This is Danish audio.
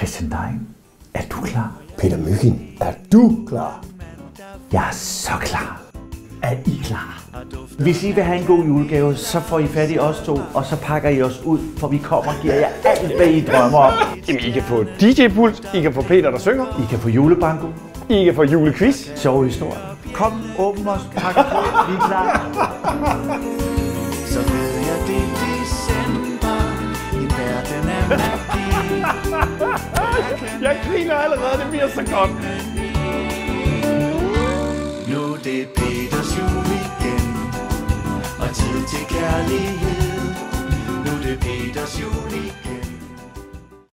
Christian Dejn, er du klar? Peter Mygind, er du klar? Jeg er så klar. Er I klar? Hvis I vil have en god julegave, så får I fat i os to, og så pakker I os ud, for vi kommer og giver jer alt, hvad I drømmer om. Jamen, I kan få DJ-pult, I kan få Peter, der synger. I kan få julebanko. I kan få julequiz. Sjove historier. Kom, åbn os, pakke på, vi er klar. Så ved jeg, det er december, din verden er magi. Jeg griner allerede, det bliver så godt. Nu er det Peters jul igen, og tid til kærlighed. Nu er det Peters jul igen.